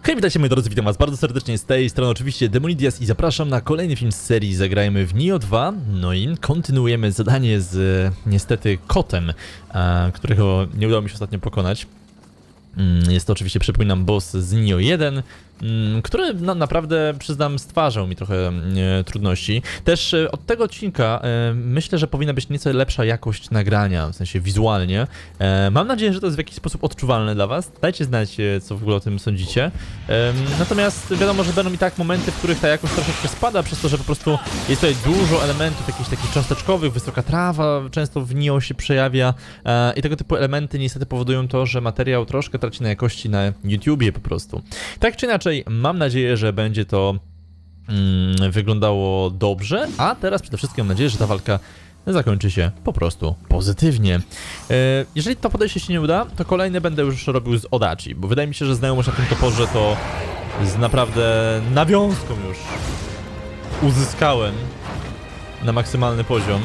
Hej, witajcie moi drodzy, witam was bardzo serdecznie z tej strony oczywiście Demonidias i zapraszam na kolejny film z serii Zagrajmy w Nioh 2. No i kontynuujemy zadanie z niestety kotem, którego nie udało mi się ostatnio pokonać. Jest to oczywiście, przypominam, boss z Nioh 1, który no, naprawdę, przyznam, stwarzał mi trochę trudności. Też od tego odcinka myślę, że powinna być nieco lepsza jakość nagrania, w sensie wizualnie. Mam nadzieję, że to jest w jakiś sposób odczuwalne dla was. Dajcie znać, co w ogóle o tym sądzicie. Natomiast wiadomo, że będą i tak momenty, w których ta jakość troszeczkę spada, przez to, że po prostu jest tutaj dużo elementów jakichś takich cząsteczkowych, wysoka trawa często w Nioh się przejawia i tego typu elementy niestety powodują to, że materiał troszkę traci na jakości na YouTubie po prostu. Tak czy inaczej, mam nadzieję, że będzie to wyglądało dobrze, a teraz przede wszystkim mam nadzieję, że ta walka zakończy się po prostu pozytywnie. Jeżeli to podejście się nie uda, to kolejne będę już robił z Odachi, bo wydaje mi się, że znajomość na tym toporze to z naprawdę nawiązką już uzyskałem na maksymalny poziom.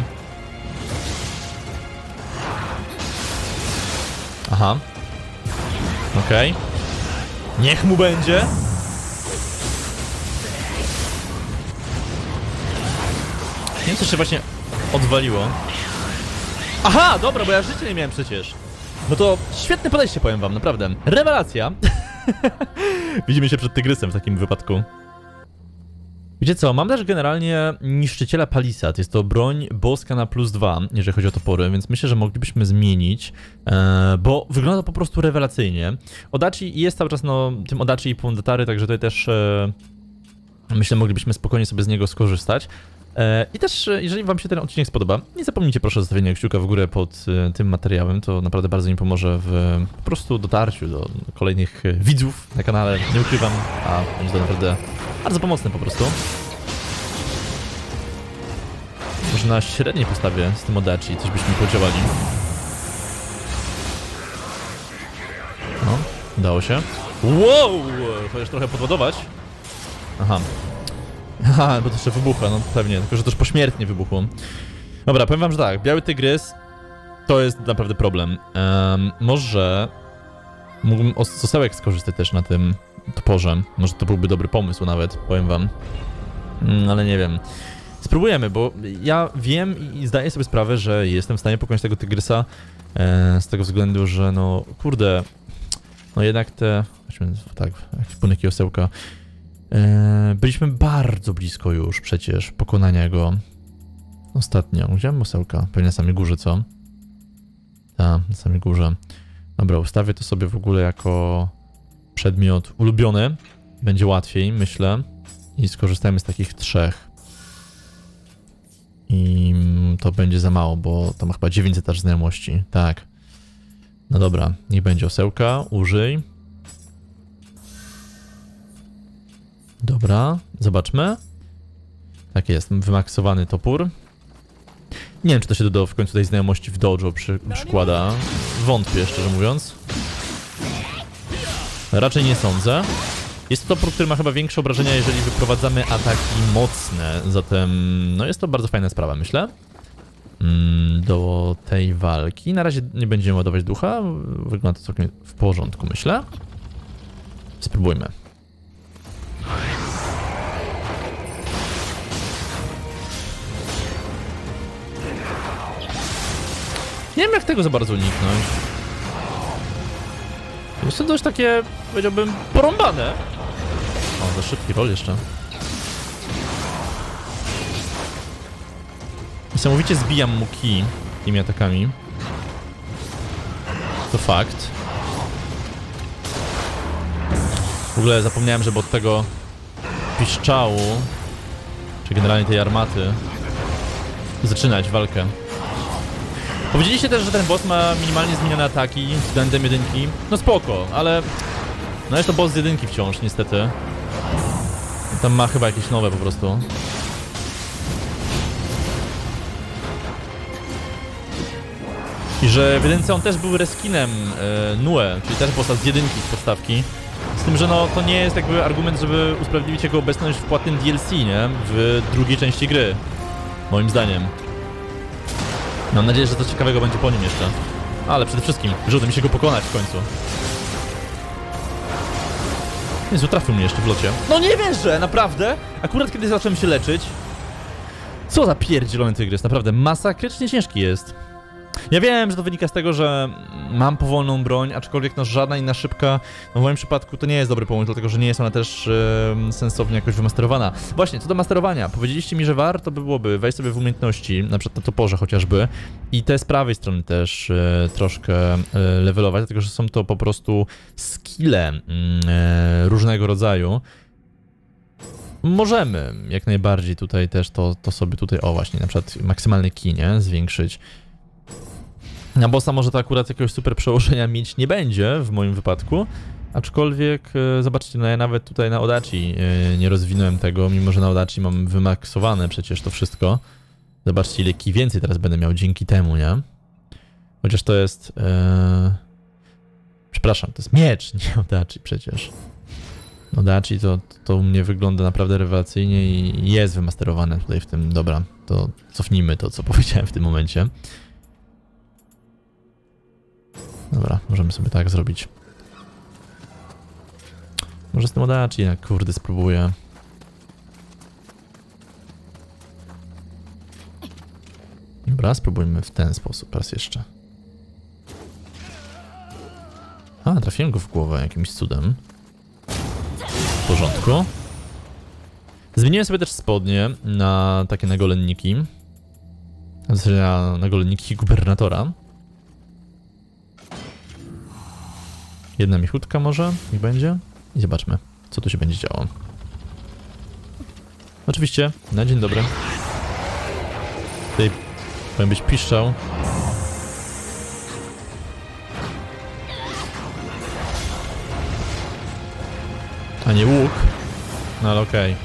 Aha. Okej. Niech mu będzie. Nie wiem, co się właśnie odwaliło. Aha, dobra, bo ja życie nie miałem przecież. No to świetne podejście, powiem wam, naprawdę. Rewelacja. Widzimy się przed tygrysem w takim wypadku. Wiecie co, mam też generalnie niszczyciela Palisad. Jest to broń boska na +2, jeżeli chodzi o topory, więc myślę, że moglibyśmy zmienić, bo wygląda to po prostu rewelacyjnie. Odachi jest cały czas, no, tym Odachi i Pondatary, także tutaj też myślę, moglibyśmy spokojnie sobie z niego skorzystać. I też, jeżeli wam się ten odcinek spodoba, nie zapomnijcie proszę o zostawienia kciuka w górę pod tym materiałem, to naprawdę bardzo mi pomoże w po prostu dotarciu do kolejnych widzów na kanale, nie ukrywam, a będzie to naprawdę bardzo pomocne po prostu. Może na średniej postawie z tym Odachi coś byśmy podziałali. No, udało się. Wow! Chociaż trochę podładować. Aha. Aha, bo to jeszcze wybucha, no pewnie, tylko że też pośmiertnie wybuchło. Dobra, powiem wam, że tak, biały tygrys to jest naprawdę problem. Może mógłbym z sosełek skorzystać też na tym toporze. Może to byłby dobry pomysł nawet, powiem wam. Ale nie wiem. Spróbujemy, bo ja wiem i zdaję sobie sprawę, że jestem w stanie pokonać tego tygrysa z tego względu, że no kurde, no jednak te... tak, punki osełka. Byliśmy bardzo blisko już przecież pokonania go ostatnio. Widziałem osełka, pewnie na samej górze, co? Tak, na samej górze. Dobra, ustawię to sobie w ogóle jako przedmiot ulubiony. Będzie łatwiej, myślę. I skorzystajmy z takich 3. I to będzie za mało, bo to ma chyba 900 aż znajomości. Tak. No dobra, niech będzie osełka, użyj. Dobra, zobaczmy. Tak jest, wymaksowany topór. Nie wiem, czy to się do w końcu tej znajomości w dojo przykłada. Wątpię, szczerze mówiąc. Raczej nie sądzę. Jest to topór, który ma chyba większe obrażenia, jeżeli wyprowadzamy ataki mocne. Zatem, no jest to bardzo fajna sprawa, myślę. Do tej walki. Na razie nie będziemy ładować ducha. Wygląda to całkiem w porządku, myślę. Spróbujmy. Nie wiem, jak tego za bardzo uniknąć. Jest to dość takie, powiedziałbym, porąbane. O, za szybki roll jeszcze. Niesamowicie zbijam mu kij tymi atakami. To fakt. W ogóle zapomniałem, żeby od tego piszczału, czy generalnie tej armaty, zaczynać walkę. Powiedzieliście też, że ten boss ma minimalnie zmienione ataki względem jedynki. No spoko, ale no jest to boss z jedynki wciąż, niestety. Tam ma chyba jakieś nowe po prostu. I że w jedynce on też był reskinem Nue, czyli też bossa z jedynki z podstawki. Z tym, że no to nie jest jakby argument, żeby usprawiedliwić jego obecność w płatnym DLC, nie? W drugiej części gry. Moim zdaniem. Mam nadzieję, że coś ciekawego będzie po nim jeszcze. Ale przede wszystkim, że uda mi się go pokonać w końcu. Jezu, trafił mnie jeszcze w locie. No nie wierzę, naprawdę? Akurat kiedy zacząłem się leczyć. Co za pierdzielony tygrys, naprawdę masakrycznie ciężki jest. Ja wiem, że to wynika z tego, że mam powolną broń, aczkolwiek no żadna inna szybka, no w moim przypadku to nie jest dobry pomysł, dlatego że nie jest ona też sensownie jakoś wymasterowana. Właśnie, co do masterowania, powiedzieliście mi, że warto by byłoby wejść sobie w umiejętności, na przykład na toporze chociażby, i te z prawej strony też troszkę levelować, dlatego że są to po prostu skille różnego rodzaju. Możemy jak najbardziej tutaj też to sobie tutaj, o właśnie, na przykład maksymalny key, nie? Zwiększyć. Na bossa może to akurat jakiegoś super przełożenia mieć nie będzie w moim wypadku, aczkolwiek zobaczcie, no ja nawet tutaj na Odachi nie rozwinąłem tego, mimo że na Odachi mam wymaksowane przecież to wszystko. Zobaczcie, ile key więcej teraz będę miał dzięki temu, nie? Chociaż to jest... Przepraszam, to jest miecz, nie Odachi przecież. Odachi to u mnie wygląda naprawdę rewelacyjnie i jest wymasterowane tutaj w tym. Dobra, to cofnijmy to, co powiedziałem w tym momencie. Dobra, możemy sobie tak zrobić. Może z tym Odachi, jak kurde spróbuję. Dobra, spróbujmy w ten sposób raz jeszcze. A, trafiłem go w głowę jakimś cudem. W porządku. Zmieniłem sobie też spodnie na takie nagolenniki. W zasadzie na nagolenniki gubernatora. Jedna michutka może, niech będzie. I zobaczmy, co tu się będzie działo. Oczywiście, na dzień dobry. Tutaj powinien być piszczał. A nie łuk. No ale okej.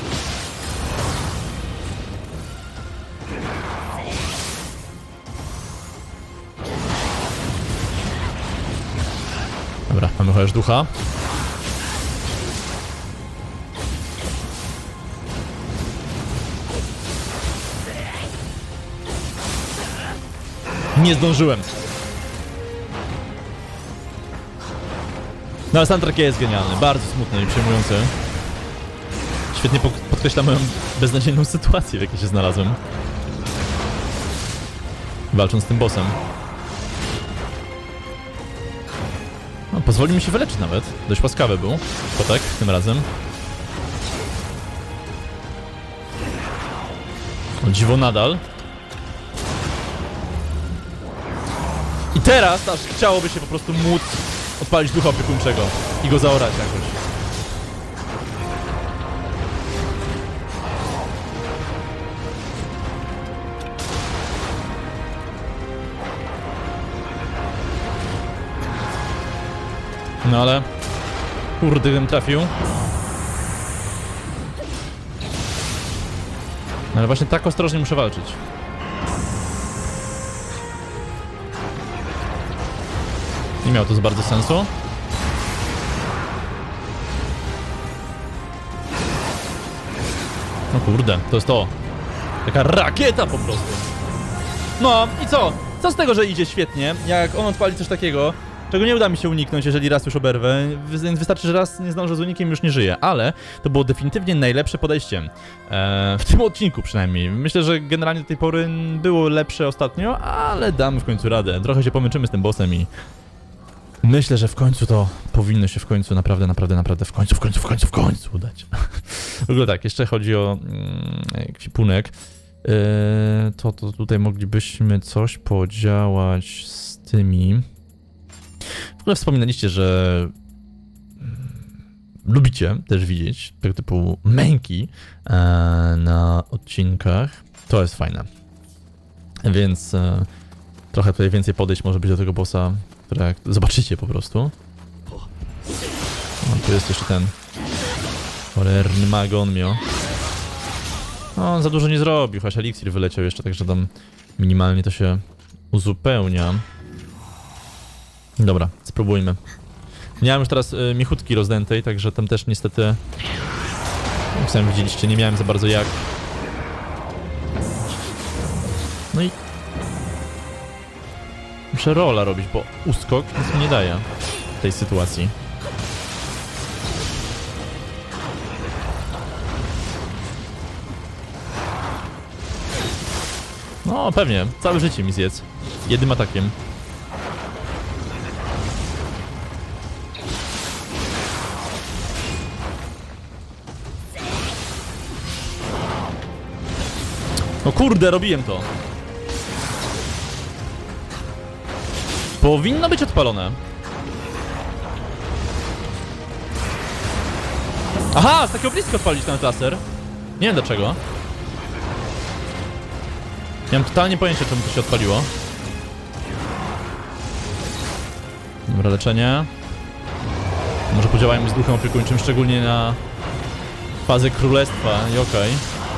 Dobra, mamy chociaż ducha. Nie zdążyłem. No ale soundtrack jest genialny, bardzo smutny i przejmujący. Świetnie podkreśla moją beznadziejną sytuację, w jakiej się znalazłem. Walcząc z tym bossem. No, pozwolił mi się wyleczyć nawet. Dość łaskawy był. Kotek tym razem. O dziwo nadal. I teraz aż chciałoby się po prostu móc odpalić ducha opiekuńczego i go zaorać jakoś. No ale... Kurde, gdybym trafił. No ale właśnie tak ostrożnie muszę walczyć. Nie miało to za bardzo sensu. No kurde, to jest to. Taka rakieta po prostu. No i co? Co z tego, że idzie świetnie, jak on odpali coś takiego, czego nie uda mi się uniknąć, jeżeli raz już oberwę. Wystarczy, że raz nie zdążę z unikiem, już nie żyję. Ale to było definitywnie najlepsze podejście. W tym odcinku przynajmniej. Myślę, że generalnie do tej pory było lepsze ostatnio, ale damy w końcu radę. Trochę się pomęczymy z tym bossem i... Myślę, że w końcu to powinno się w końcu naprawdę w końcu udać. W ogóle tak, jeszcze chodzi o kwipunek. To tutaj moglibyśmy coś podziałać z tymi. W ogóle wspominaliście, że lubicie też widzieć tego typu męki na odcinkach. To jest fajne. Więc trochę tutaj więcej podejść może być do tego bossa, które zobaczycie po prostu. No, tu jest jeszcze ten cholerny Magonmio. No, on za dużo nie zrobił, chociaż eliksir wyleciał jeszcze, także tam minimalnie to się uzupełnia. Dobra, spróbujmy. Nie mam już teraz michutki rozdętej, także tam też niestety, jak sami widzieliście, nie miałem za bardzo jak. No i muszę rolla robić, bo uskok nic mi nie daje w tej sytuacji. No, pewnie. Całe życie mi zjedz. Jednym atakiem. No kurde, robiłem to. Powinno być odpalone. Aha, z takiego bliska odpalić ten laser. Nie wiem dlaczego. Nie mam totalnie pojęcia, czemu to się odpaliło. Dobra, leczenie. Może podziałajmy z duchem opiekuńczym, szczególnie na fazę królestwa i okej.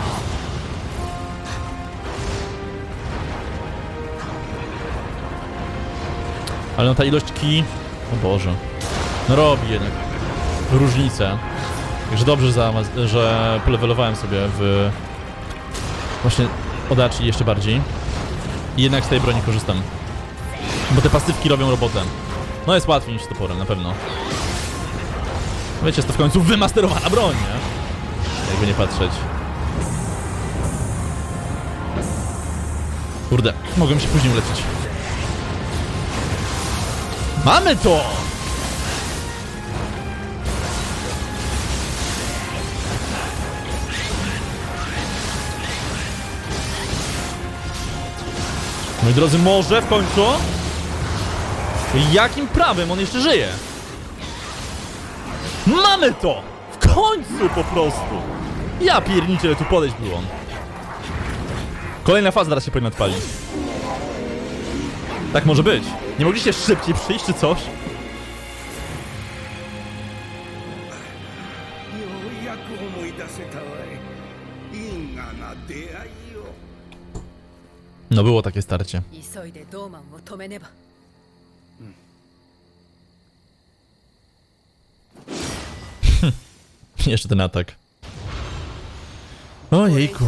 Ale no ta ilość ki... O Boże. No robi jednak różnicę. Także dobrze, że polewelowałem sobie w... Właśnie Odachi jeszcze bardziej. I jednak z tej broni korzystam. Bo te pasywki robią robotę. No jest łatwiej niż z toporem, na pewno. Wiecie, jest to w końcu wymasterowana broń, nie? Jakby nie patrzeć. Kurde, mogłem się później uleczyć. Mamy to! Moi drodzy, może w końcu? Jakim prawem on jeszcze żyje? Mamy to! W końcu po prostu! Ja pierniczę, tu podejść było. Kolejna faza teraz się powinna odpalić. Tak może być. Nie mogliście szybciej przyjść czy coś? No było takie starcie. Jeszcze ten atak. Ojejku.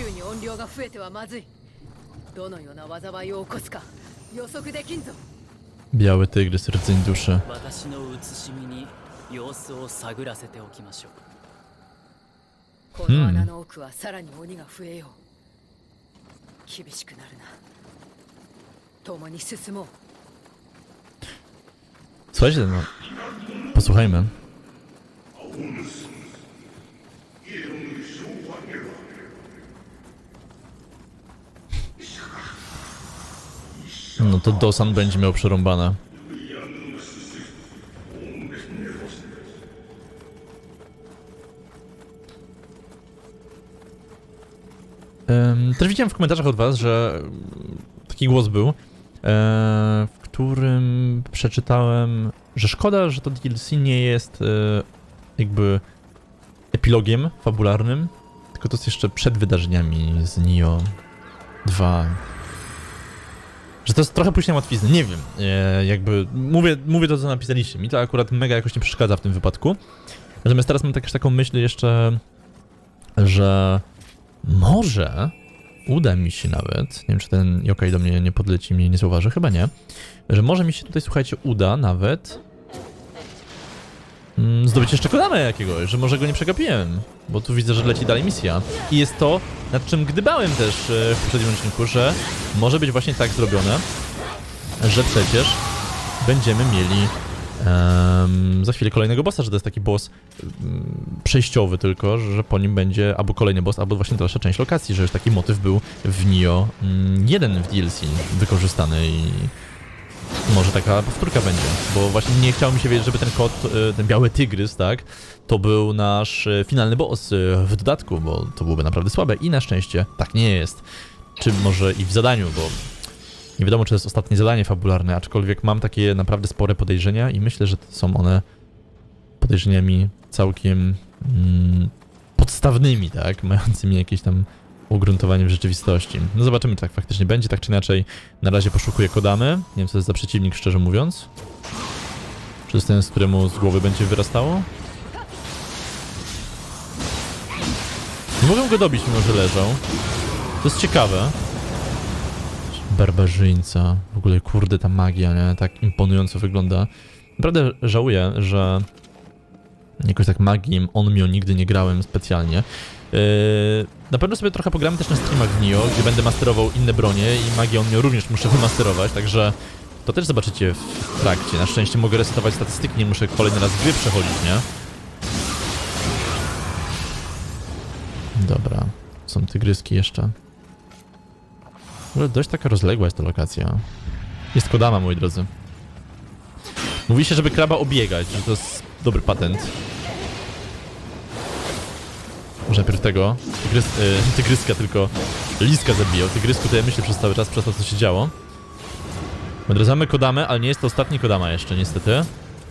Biały tygrys, rdzeń duszy. Słuchajcie, no. Posłuchajmy. No to Dosan będzie miał przerąbane. Też widziałem w komentarzach od was, że taki głos był, w którym przeczytałem, że szkoda, że to DLC nie jest jakby epilogiem fabularnym, tylko to jest jeszcze przed wydarzeniami z Nioh 2. Że to jest trochę pójść na łatwiznę, nie wiem, jakby mówię to, co napisaliście, mi to akurat mega jakoś nie przeszkadza w tym wypadku. Natomiast teraz mam też taką myśl jeszcze, że może uda mi się nawet, nie wiem czy ten yokai do mnie nie podleci, mnie nie zauważy, chyba nie, że może mi się tutaj, słuchajcie, uda nawet zdobyć jeszcze kodamę jakiegoś, że może go nie przegapiłem, bo tu widzę, że leci dalej misja. I jest to, nad czym gdybałem też w poprzednim odcinku, że może być właśnie tak zrobione, że przecież będziemy mieli za chwilę kolejnego bossa, że to jest taki boss przejściowy tylko, że po nim będzie albo kolejny boss, albo właśnie dalsza część lokacji, że już taki motyw był w Nioh 1 w DLC wykorzystany i może taka powtórka będzie, bo właśnie nie chciało mi się wiedzieć, żeby ten kot, ten biały tygrys, tak, to był nasz finalny boss w dodatku, bo to byłoby naprawdę słabe i na szczęście tak nie jest. Czy może i w zadaniu, bo nie wiadomo, czy to jest ostatnie zadanie fabularne, aczkolwiek mam takie naprawdę spore podejrzenia i myślę, że są one podejrzeniami całkiem podstawnymi, tak, mającymi jakieś tam ugruntowanie w rzeczywistości. No zobaczymy, czy tak faktycznie będzie, tak czy inaczej. Na razie poszukuję Kodamy. Nie wiem, co to jest za przeciwnik, szczerze mówiąc. Czy to jest ten, z któremu z głowy będzie wyrastało? Nie mogę go dobić, mimo że leżał. To jest ciekawe. Barbarzyńca. W ogóle, kurde, ta magia, nie? Tak imponująco wygląda. Naprawdę żałuję, że Jakoś tak magii Onmyo nigdy nie grałem specjalnie. Na pewno sobie trochę pogramy też na streamach w Nioh, gdzie będę masterował inne bronie i magię Onmyo również muszę wymasterować, także to też zobaczycie w trakcie. Na szczęście mogę resetować statystyki, nie muszę kolejny raz gry przechodzić, nie? Dobra, są tygryski jeszcze. W ogóle dość taka rozległa jest ta lokacja. Jest Kodama, moi drodzy. Mówi się, żeby kraba obiegać, że to jest dobry patent. Może najpierw tego. Tygryska tylko. Liska zabijał. Tygrysku to ja myślę przez cały czas, przez to co się działo. Odradzamy Kodamę, ale nie jest to ostatni Kodama jeszcze, niestety.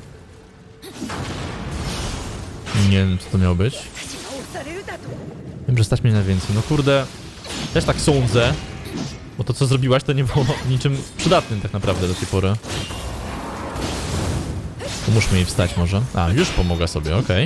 Nie wiem, co to miało być. Wiem, że stać mnie na więcej. No kurde, też tak sądzę. Bo to, co zrobiłaś, to nie było niczym przydatnym tak naprawdę do tej pory. Pomóżmy jej wstać może. A, już pomogła sobie, okej.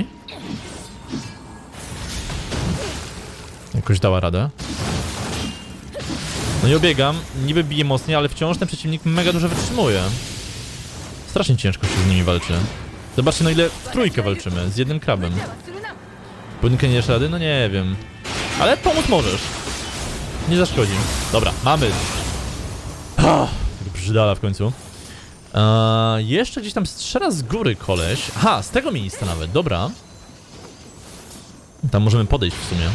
Jakoś dała radę. No i obiegam, niby bije mocniej, ale wciąż ten przeciwnik mega dużo wytrzymuje. Strasznie ciężko się z nimi walczy. Zobaczcie, no ile w trójkę walczymy, z jednym krabem. Pojedynkę nie dasz rady? No nie wiem. Ale pomóc możesz. Nie zaszkodzi. Dobra, mamy. Brzydala w końcu. Jeszcze gdzieś tam strzela z góry koleś. Aha, z tego miejsca nawet, dobra. Tam możemy podejść w sumie.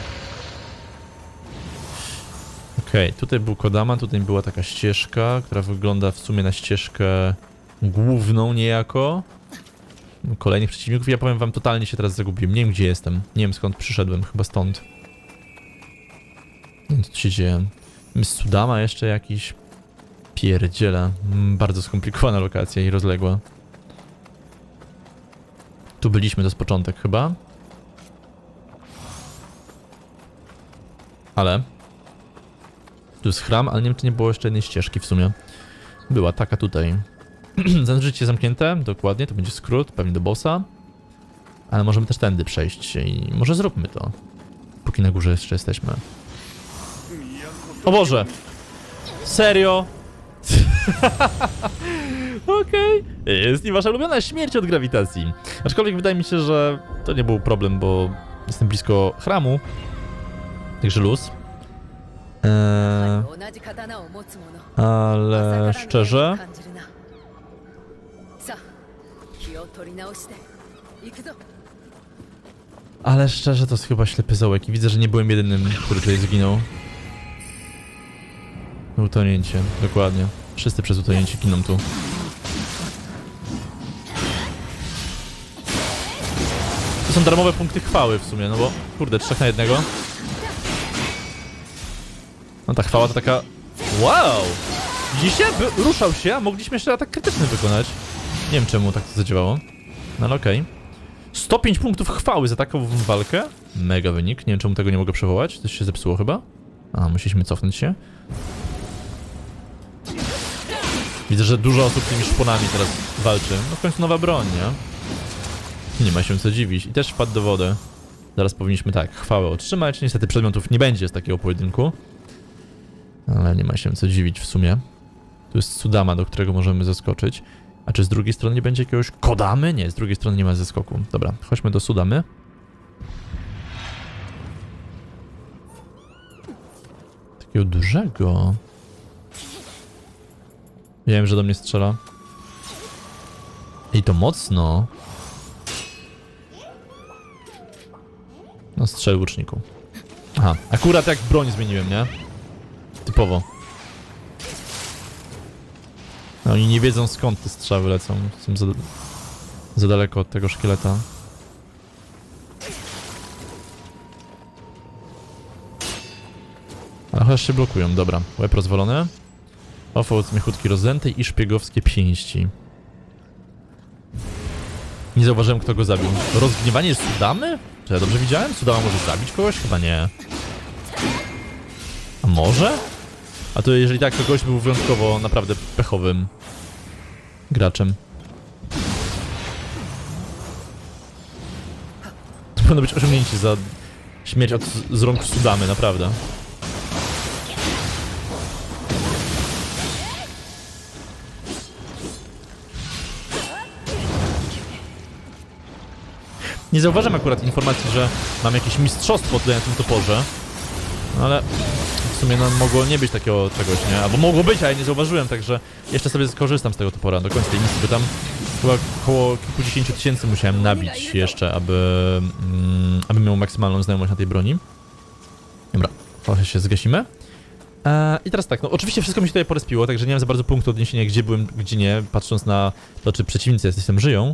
Okej, tutaj był Kodama, tutaj była taka ścieżka, która wygląda w sumie na ścieżkę główną niejako. Kolejnych przeciwników, ja powiem wam, totalnie się teraz zagubiłem. Nie wiem, gdzie jestem. Nie wiem, skąd przyszedłem, chyba stąd. Nie wiem, co tu się dzieje. Jest Sudama jeszcze jakiś. Pierdziela. Bardzo skomplikowana lokacja i rozległa. Tu byliśmy, to jest początek chyba. Ale... Tu jest chram, ale nie wiem, czy nie było jeszcze jednej ścieżki w sumie. Była taka tutaj. Życie zamknięte, dokładnie, to będzie skrót, pewnie do bossa. Ale możemy też tędy przejść i może zróbmy to. Póki na górze jeszcze jesteśmy. O Boże! Serio? Okej. Jest i wasza ulubiona śmierć od grawitacji. Aczkolwiek wydaje mi się, że to nie był problem, bo jestem blisko chramu. Także luz. Ale szczerze... Ale szczerze to jest chyba ślepy zaułek i widzę, że nie byłem jedynym, który tutaj zginął. Utonięcie, dokładnie. Wszyscy przez utonięcie giną tu. To są darmowe punkty chwały w sumie, no bo kurde, 3 na 1. No ta chwała to taka... Wow! Widzicie? Ruszał się, a mogliśmy jeszcze atak krytyczny wykonać. Nie wiem czemu tak to zadziałało. No ale okej. 105 punktów chwały za taką walkę. Mega wynik. Nie wiem czemu tego nie mogę przywołać. Coś się zepsuło chyba. A, musieliśmy cofnąć się. Widzę, że dużo osób tymi szponami teraz walczy. No w końcu nowa broń, nie? Nie ma się co dziwić. I też wpadł do wody. Zaraz powinniśmy tak, chwałę otrzymać. Niestety przedmiotów nie będzie z takiego pojedynku. Ale nie ma się co dziwić w sumie. Tu jest Sudama, do którego możemy zeskoczyć. A czy z drugiej strony nie będzie jakiegoś Kodamy? Nie, z drugiej strony nie ma zeskoku. Dobra, chodźmy do Sudamy. Takiego dużego. Wiem, że do mnie strzela. I to mocno. No strzel łuczniku. Aha, akurat jak broń zmieniłem, nie? Typowo. No oni nie wiedzą skąd te strzały lecą. Są za daleko od tego szkieleta. Ale chociaż się blokują, dobra. Łeb rozwalony. Owoc miechutki rozdętej i szpiegowskie pięści. Nie zauważyłem, kto go zabił. Rozgniewanie Sudamy? Czy ja dobrze widziałem? Sudama może zabić kogoś? Chyba nie. A może? A to jeżeli tak, to gość był wyjątkowo naprawdę pechowym graczem. To powinno być osiągnięcie za śmierć z rąk Sudamy, naprawdę. Nie zauważam akurat informacji, że mam jakieś mistrzostwo tutaj na tym toporze. No ale w sumie no, mogło nie być takiego czegoś, nie? Albo mogło być, a ja nie zauważyłem, także jeszcze sobie skorzystam z tego topora do końca tej misji, bo tam chyba około kilkudziesięciu tysięcy musiałem nabić jeszcze, aby miał maksymalną znajomość na tej broni. Dobra, trochę się zgasimy. I teraz tak, no oczywiście wszystko mi się tutaj porespiło, także nie mam za bardzo punktu odniesienia, gdzie byłem, gdzie nie, patrząc na to, czy przeciwnicy jacyś tam żyją.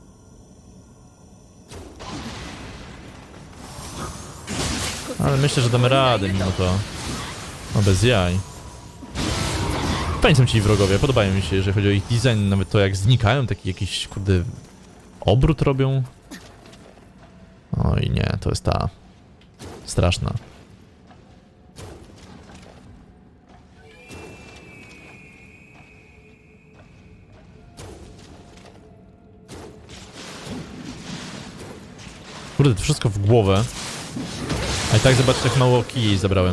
Ale myślę, że damy radę mimo to. No bez jaj. Fajnie są ci wrogowie, podobają mi się, jeżeli chodzi o ich design, nawet to jak znikają, taki jakiś, kurde, obrót robią. Oj nie, to jest ta straszna. Kurde, to wszystko w głowę. A i tak zobaczcie, jak mało kij zabrałem.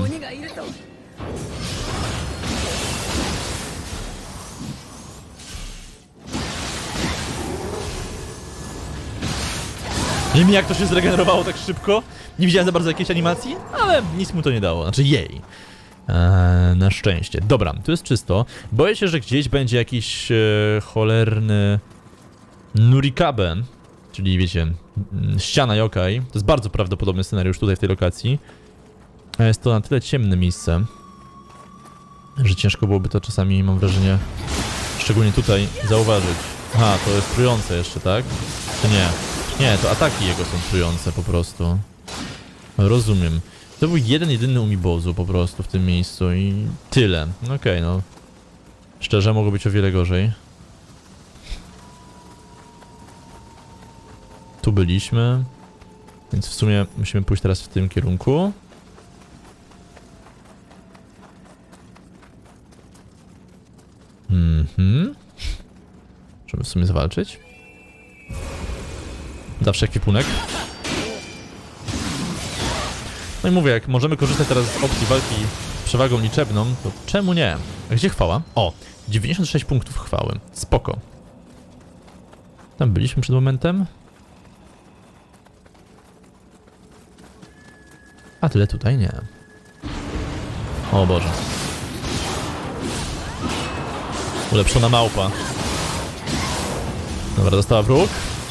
Nie wiem, jak to się zregenerowało tak szybko. Nie widziałem za bardzo jakiejś animacji, ale nic mu to nie dało. Znaczy jej. Na szczęście. Dobra, tu jest czysto. Boję się, że gdzieś będzie jakiś cholerny Nurikabe. Czyli wiecie, ściana yokai. To jest bardzo prawdopodobny scenariusz tutaj w tej lokacji. A jest to na tyle ciemne miejsce, że ciężko byłoby to czasami, mam wrażenie, szczególnie tutaj, zauważyć. Aha, to jest trujące jeszcze, tak? Czy nie? Nie, to ataki jego są trujące po prostu. Rozumiem. To był jedyny umibozu po prostu w tym miejscu i tyle. Okej, no. Szczerze, mogło być o wiele gorzej. Tu byliśmy, więc w sumie musimy pójść teraz w tym kierunku. Możemy w sumie zawalczyć. Zawsze ekwipunek. No i mówię, jak możemy korzystać teraz z opcji walki przewagą liczebną, to czemu nie? A gdzie chwała? O, 96 punktów chwały. Spoko. Tam byliśmy przed momentem. A tyle tutaj nie. O Boże. Ulepszona małpa. Dobra, dostała wróg.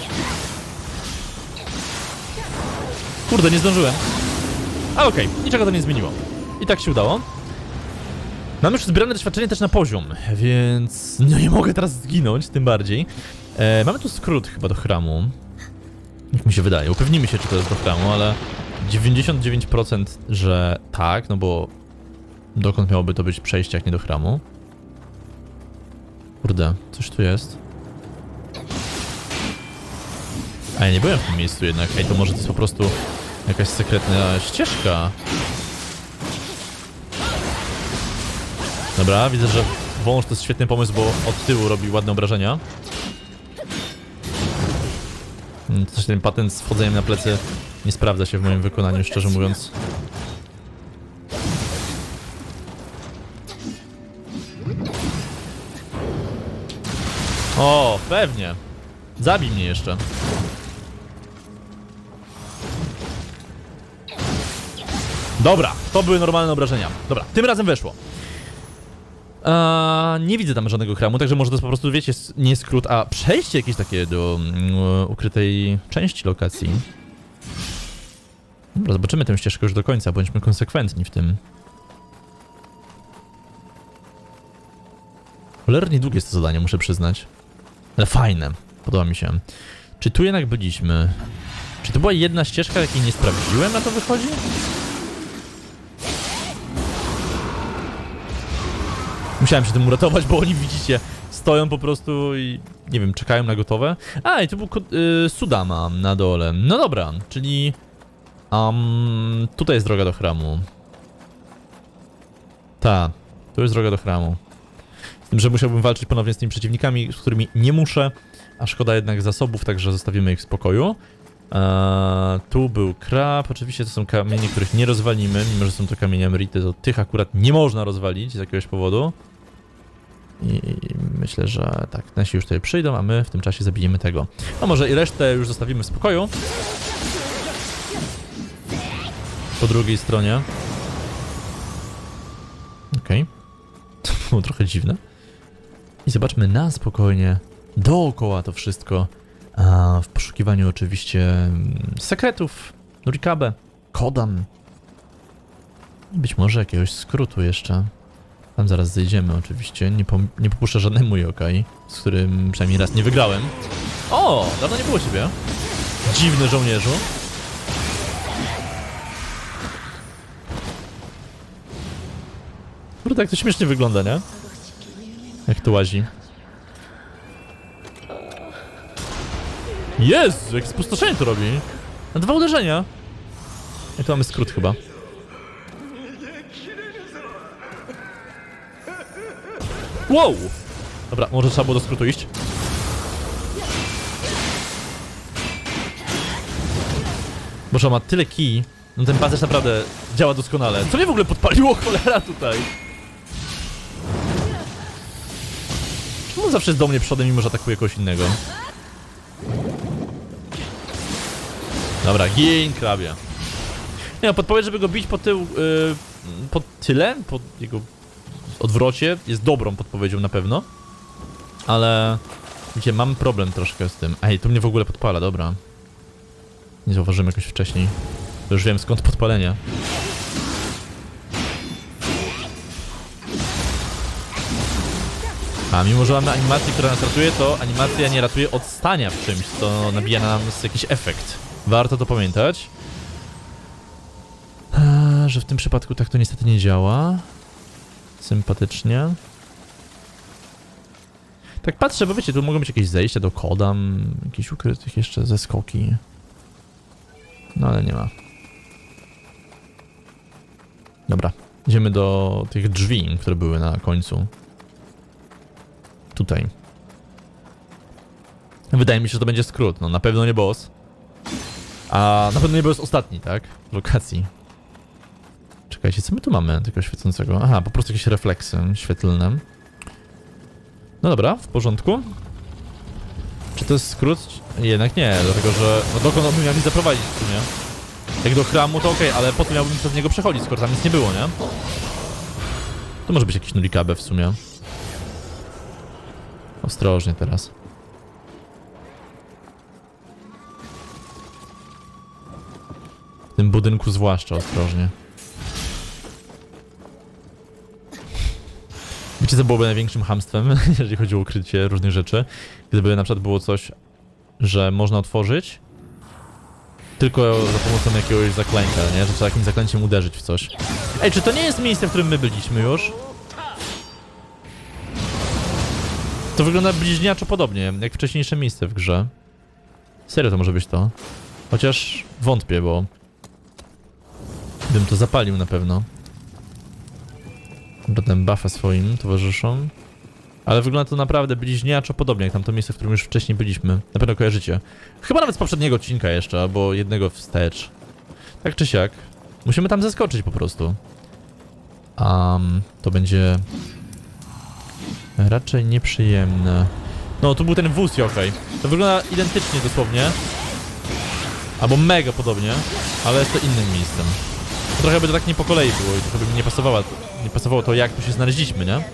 Kurde, nie zdążyłem. A okej, niczego to nie zmieniło. I tak się udało. Mam już zbierane doświadczenie też na poziom, więc no nie mogę teraz zginąć, tym bardziej. Mamy tu skrót chyba do chramu. Jak mi się wydaje. Upewnimy się, czy to jest do chramu, ale 99% że tak, no bo dokąd miałoby to być przejście, jak nie do chramu? Kurde, coś tu jest. A ja nie byłem w tym miejscu jednak. Ej, to może to jest po prostu jakaś sekretna ścieżka. Dobra, widzę, że wąż to jest świetny pomysł, bo od tyłu robi ładne obrażenia. Też ten patent z wchodzeniem na plecy nie sprawdza się w moim wykonaniu, szczerze mówiąc. O, pewnie. Zabij mnie jeszcze. Dobra, to były normalne obrażenia. Dobra, tym razem weszło. Nie widzę tam żadnego chramu, także może to jest po prostu, wiecie, nie skrót, a przejście jakieś takie do ukrytej części lokacji. Dobra, zobaczymy tę ścieżkę już do końca, bądźmy konsekwentni w tym. Cholernie długie jest to zadanie, muszę przyznać. Ale fajne, podoba mi się. Czy tu jednak byliśmy? Czy to była jedna ścieżka, jakiej nie sprawdziłem, na to wychodzi? Musiałem się tym uratować, bo oni, widzicie, stoją po prostu i, nie wiem, czekają na gotowe. A, i tu był Sudama na dole. No dobra, czyli... tutaj jest droga do chramu. Ta, tu jest droga do chramu. Z tym, że musiałbym walczyć ponownie z tymi przeciwnikami, z którymi nie muszę, a szkoda jednak zasobów, także zostawimy ich w spokoju. Tu był krab, oczywiście to są kamienie, których nie rozwalimy, mimo że są to kamienie emeryty, to tych akurat nie można rozwalić z jakiegoś powodu. I myślę, że tak, nasi już tutaj przyjdą, a my w tym czasie zabijemy tego. No może i resztę już zostawimy w spokoju. Po drugiej stronie. Okej. To było trochę dziwne. I zobaczmy na spokojnie dookoła to wszystko. A w poszukiwaniu oczywiście sekretów, Nurikabe, Kodam. I być może jakiegoś skrótu jeszcze. Tam zaraz zejdziemy oczywiście. Nie popuszczę żadnemu yokai, z którym przynajmniej raz nie wygrałem. O! Dawno nie było ciebie. Dziwny żołnierzu. Kurde, tak to śmiesznie wygląda, nie? Jak to łazi. Jezu, jakie spustoszenie to robi. Na 2 uderzenia. I tu mamy skrót chyba. Wow! Dobra, może trzeba było do skrótu iść. Boże, ma tyle kij. No ten pancerz naprawdę działa doskonale. Co mnie w ogóle podpaliło, cholera, tutaj? Czemu on zawsze jest do mnie przodem, mimo że atakuje kogoś innego? Dobra, gin, krabia. Nie no, podpowiedź, żeby go bić po tył... po tyle, po jego odwrocie, jest dobrą podpowiedzią na pewno. Ale... Wiecie, mam problem troszkę z tym. Ej, to mnie w ogóle podpala, dobra. Nie zauważyłem jakoś wcześniej. To już wiem skąd podpalenie. A mimo, że mamy animację, która nas ratuje, to animacja nie ratuje od stania w czymś, co nabija na nas jakiś efekt. Warto to pamiętać. Że w tym przypadku tak to niestety nie działa. Sympatycznie. Tak patrzę, bo wiecie, tu mogą być jakieś zejścia do Kodam, jakieś ukrytych jeszcze zeskoki. No ale nie ma. Dobra, idziemy do tych drzwi, które były na końcu. Tutaj. Wydaje mi się, że to będzie skrót. No na pewno nie boss. A na pewno nie boss ostatni, tak? W lokacji. Czekajcie, co my tu mamy tego świecącego? Aha, po prostu jakieś refleksy świetlne. No dobra, w porządku. Czy to jest skrót? Jednak nie, dlatego że... No dokąd on miał mi zaprowadzić w sumie? Jak do chramu to okej, ale po to miałbym przez niego przechodzić, skoro tam nic nie było, nie? To może być jakiś Nurikabe w sumie. Ostrożnie teraz. W tym budynku zwłaszcza ostrożnie. Wiecie, co byłoby największym chamstwem, jeżeli chodzi o ukrycie różnych rzeczy? Gdyby na przykład było coś, że można otworzyć tylko za pomocą jakiegoś zaklęcia, nie? Że trzeba jakimś zaklęciem uderzyć w coś. Ej, czy to nie jest miejsce, w którym my byliśmy już? To wygląda bliźniaczo podobnie, jak wcześniejsze miejsce w grze. Serio to może być to? Chociaż wątpię, bo... bym to zapalił na pewno. Potem buffa swoim towarzyszom. Ale wygląda to naprawdę bliźniaczo podobnie, jak tamto miejsce, w którym już wcześniej byliśmy. Na pewno kojarzycie. Chyba nawet z poprzedniego odcinka jeszcze, albo jednego wstecz. Tak czy siak. Musimy tam zeskoczyć po prostu. To będzie... raczej nieprzyjemne. No, tu był ten wóz yokai. To wygląda identycznie dosłownie. Albo mega podobnie, ale jest to innym miejscem. Trochę by to tak nie po kolei było i trochę by mi nie pasowało to, jak tu się znaleźliśmy, nie?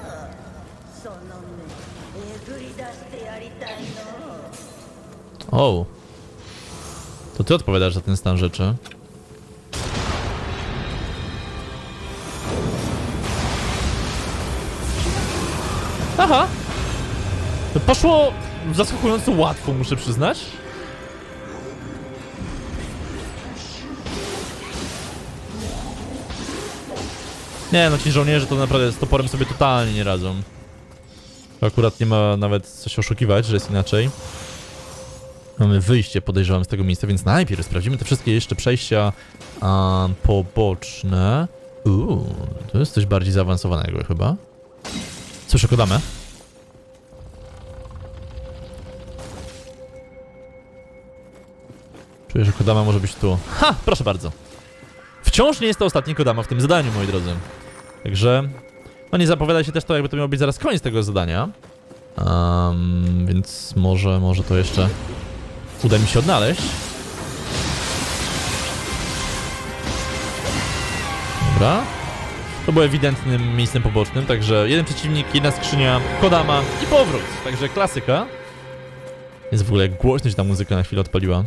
O. To ty odpowiadasz za ten stan rzeczy. Aha. To poszło zaskakująco łatwo, muszę przyznać. Nie no, ci żołnierze to naprawdę z toporem sobie totalnie nie radzą. To akurat nie ma nawet co się oszukiwać, że jest inaczej. Mamy wyjście, podejrzewam, z tego miejsca, więc najpierw sprawdzimy te wszystkie jeszcze przejścia poboczne. To jest coś bardziej zaawansowanego chyba. Słyszę Kodamę. Czuję, że Kodama może być tu. Ha! Proszę bardzo. Wciąż nie jest to ostatni Kodama w tym zadaniu, moi drodzy. Także No nie zapowiada się też to, jakby to miał być zaraz koniec tego zadania. Więc może to jeszcze uda mi się odnaleźć. Dobra. To było ewidentnym miejscem pobocznym, także jeden przeciwnik, jedna skrzynia, Kodama i powrót. Także klasyka. Jest w ogóle głośno się ta muzyka na chwilę odpaliła.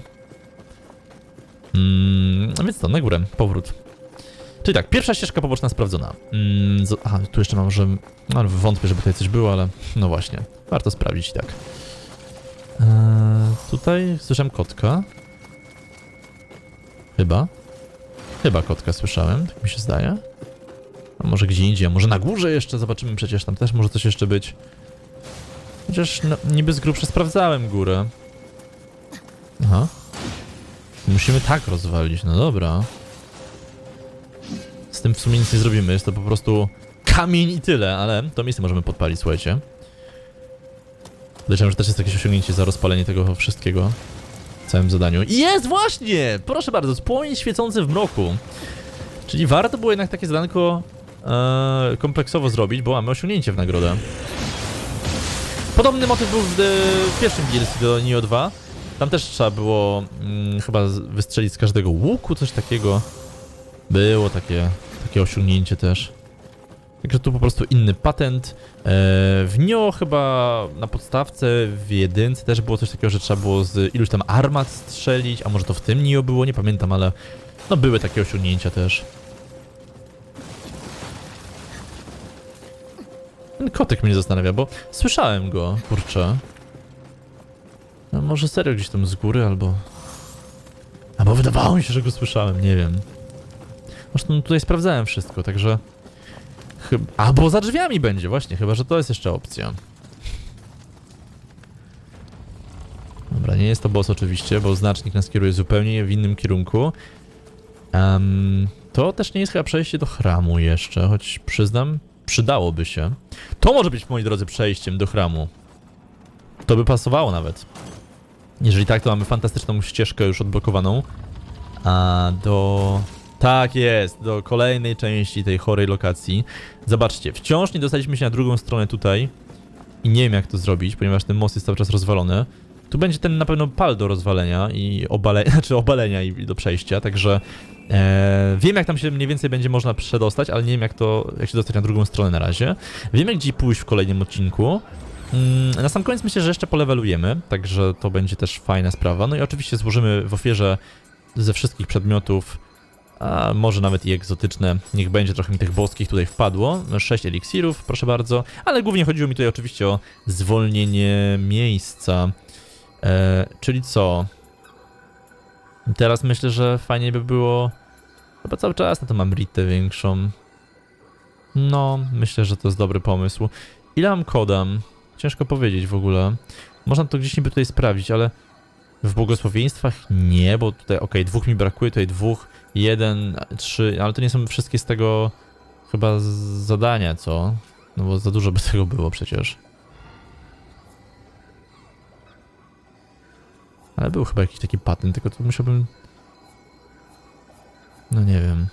A więc to, na górę, powrót. Czyli tak, pierwsza ścieżka poboczna sprawdzona. Aha, tu jeszcze mam, że... No, wątpię, żeby tutaj coś było, ale... No właśnie, warto sprawdzić, tak. Tutaj słyszałem kotka. Chyba kotka słyszałem, tak mi się zdaje. A może gdzie indziej, a może na górze jeszcze, zobaczymy, przecież tam też może coś jeszcze być. Chociaż no, niby z grubsza sprawdzałem górę. Aha. Musimy tak rozwalić, no dobra. Z tym w sumie nic nie zrobimy, jest to po prostu kamień i tyle, ale to miejsce możemy podpalić, słuchajcie. Podejrzewam, że też jest jakieś osiągnięcie za rozpalenie tego wszystkiego w całym zadaniu. I jest właśnie! Proszę bardzo, płomień świecący w mroku. Czyli warto było jednak takie zadanko kompleksowo zrobić, bo mamy osiągnięcie w nagrodę. Podobny motyw był w pierwszym DLC do Nioh 2. Tam też trzeba było chyba wystrzelić z każdego łuku, coś takiego. Było takie osiągnięcie też. Także tu po prostu inny patent. W Nioh chyba na podstawce, w jedynce też było coś takiego, że trzeba było z iluś tam armat strzelić, a może to w tym Nioh było, nie pamiętam, ale no były takie osiągnięcia też. Ten kotek mnie zastanawia, bo słyszałem go, kurczę. No może serio gdzieś tam z góry, albo wydawało mi się, że go słyszałem, nie wiem. Zresztą tutaj sprawdzałem wszystko, także... Albo za drzwiami będzie, właśnie, chyba że to jest jeszcze opcja. Dobra, nie jest to boss oczywiście, bo znacznik nas kieruje zupełnie w innym kierunku. To też nie jest chyba przejście do chramu jeszcze, choć przyznam, przydałoby się. To może być, moi drodzy, przejściem do chramu. To by pasowało nawet. Jeżeli tak, to mamy fantastyczną ścieżkę już odblokowaną. A do... Tak jest, do kolejnej części tej chorej lokacji. Zobaczcie, wciąż nie dostaliśmy się na drugą stronę tutaj. I nie wiem, jak to zrobić, ponieważ ten most jest cały czas rozwalony. Tu będzie ten na pewno pal do rozwalenia i obalenia i do przejścia, także wiem, jak tam się mniej więcej będzie można przedostać, ale nie wiem, jak się dostać na drugą stronę na razie. Wiemy, gdzie pójść w kolejnym odcinku. Na sam koniec myślę, że jeszcze polewelujemy, także to będzie też fajna sprawa. No i oczywiście złożymy w ofierze ze wszystkich przedmiotów, a może nawet i egzotyczne, niech będzie trochę mi tych boskich tutaj wpadło. 6 eliksirów, proszę bardzo, ale głównie chodziło mi tutaj oczywiście o zwolnienie miejsca. Czyli co? Teraz myślę, że fajnie by było... Chyba cały czas na to mam ritę większą. No, myślę, że to jest dobry pomysł. Ile mam kodam? Ciężko powiedzieć w ogóle. Można to gdzieś niby tutaj sprawdzić, ale... W błogosławieństwach nie, bo tutaj, okej, 2 mi brakuje, tutaj 2, 1, 3, ale to nie są wszystkie z tego chyba zadania, co? No bo za dużo by tego było przecież. Ale był chyba jakiś taki patent, tylko to musiałbym... No nie wiem.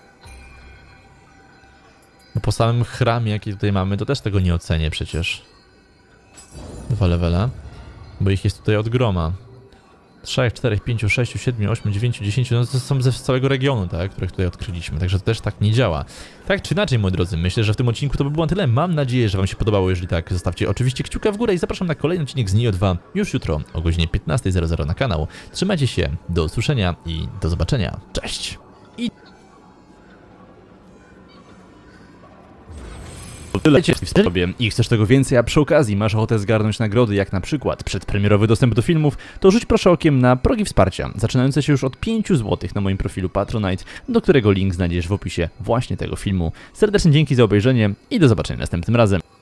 No po samym chramie, jaki tutaj mamy, to też tego nie ocenię przecież. 2 levele. Bo ich jest tutaj od groma. 3, 4, 5, 6, 7, 8, 9, 10, no to są z całego regionu, tak, których tutaj odkryliśmy, także to też tak nie działa. Tak czy inaczej, moi drodzy, myślę, że w tym odcinku to by było na tyle. Mam nadzieję, że wam się podobało. Jeżeli tak, zostawcie oczywiście kciuka w górę i zapraszam na kolejny odcinek z Nioh 2 już jutro o godzinie 15:00 na kanał. Trzymajcie się, do usłyszenia i do zobaczenia. Cześć! Lecisz w sobie i chcesz tego więcej, a przy okazji masz ochotę zgarnąć nagrody, jak na przykład przedpremierowy dostęp do filmów, to rzuć proszę okiem na progi wsparcia, zaczynające się już od 5 zł na moim profilu Patronite, do którego link znajdziesz w opisie właśnie tego filmu. Serdecznie dzięki za obejrzenie i do zobaczenia następnym razem.